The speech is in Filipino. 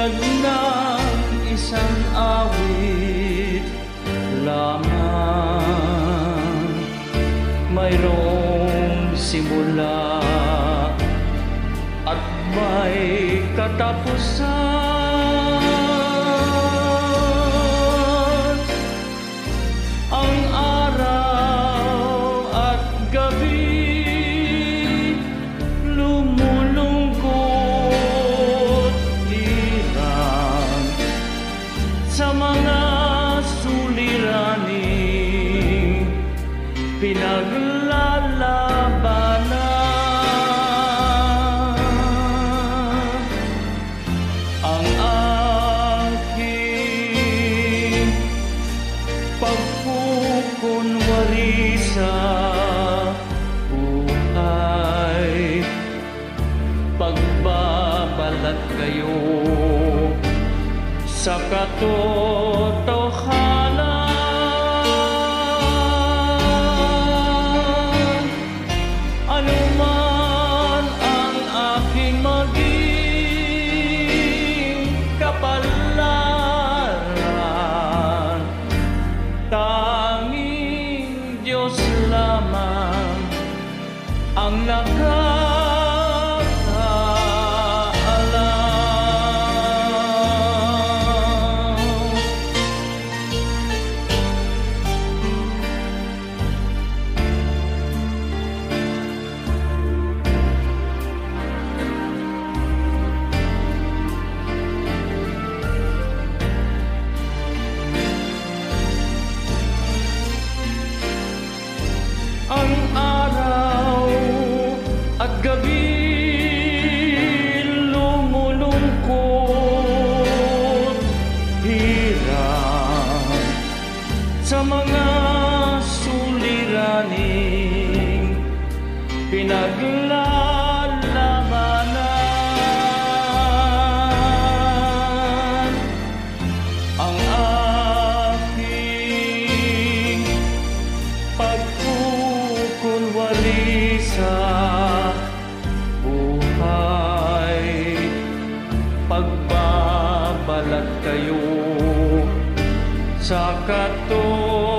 tulad ng isang awit lamang, mayroong simula at may katapusan. Ang araw at gabi lumulungkot hirang sa mga suliraning pinaglalabanan. Ang aking pagkukunwari sa buhay, pagbabalat kayo sa katotohanan. Anuman ang aking maging kapalaran, tanging Diyos lamang ang ang araw at gabi lumulungkot hirang sa mga suliraning pinaglalabanan. Ang aking pagkukunwari sa buhay, pagbabalat kayo sa katotohanan.